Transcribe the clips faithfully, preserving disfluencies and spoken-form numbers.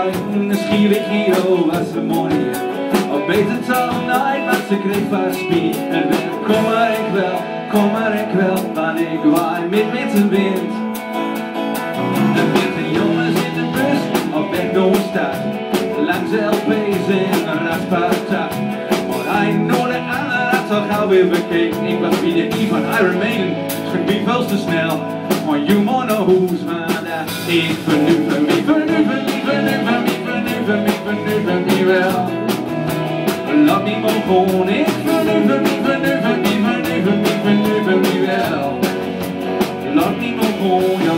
Zij nieuwsgierig hier, oh wat ze mooi. Al beter dan nooit, wat ze kreeg van spier. En dan kom maar ik wel, kom maar ik wel, want ik waai met met de wind. De witte jongens in de bus, op weg door de stad. Langs L P's in een raspatat. Maar hij nooit de andere had al gauw weer bekeken. Ik was wie de I van Iron Maiden, ging wie veel te snel. Maar you wanna who's man. Ik vernuver me, vernuver me, vernuver me, vernuver me, vernuver me wel. Laat me maar gewoon, ik vernuver me, vernuver me, vernuver me, vernuver me wel. Laat me maar gewoon, ja.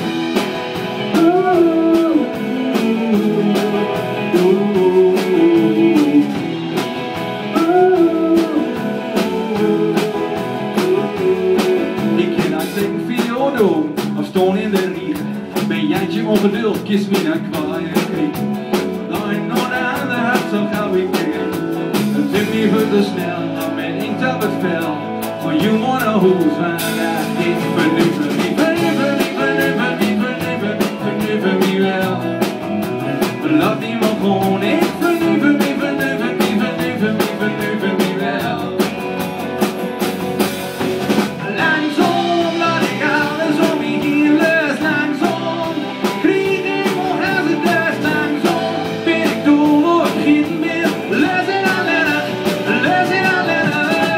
Ik ken uit een video doen, of stoon in de riegen. Ben jijntje ongeduld, kies me naar kwaaien kriek. Lijn naar de andere hart, zo gauw ik tegen. Het zit niet voor te snel, dan ben ik op het vel. Maar you wanna who's van dat ik vernuver me, vernuver me, vernuver me, vernuver me, vernuver me wel. Laat die maar gewoon, ik vernuver me, vernuver me, vernuver me, vernuver me wel. Langzaam laat ik alles om me heen los, langzaam krieg ik nog als het duist, langzaam ben ik dol op geen meer, los in alleen, los in alleen.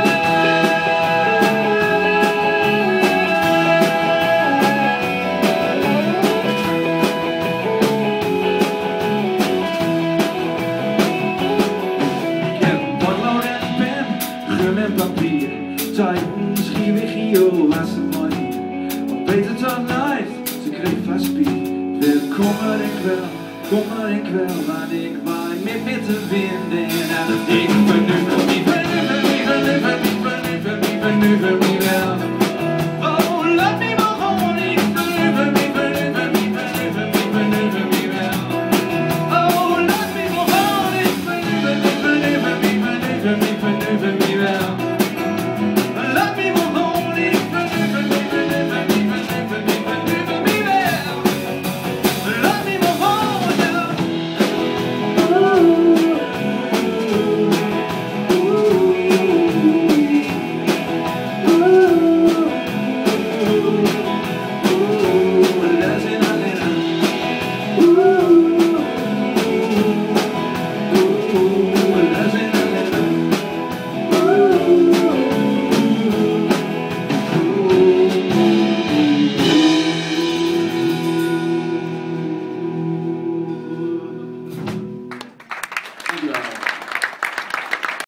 Ik heb een potlood en een pen, gum en papier, tijd nieuwsgierig hier, was het mooi. Want beter dan nooit, ze kreeg vast spier. Wil kom maar ik wel, kom maar ik wel, want ik waai met met de wind en ik vernuver me, vernuver me, vernuver me, vernuver me, vernuver me wel.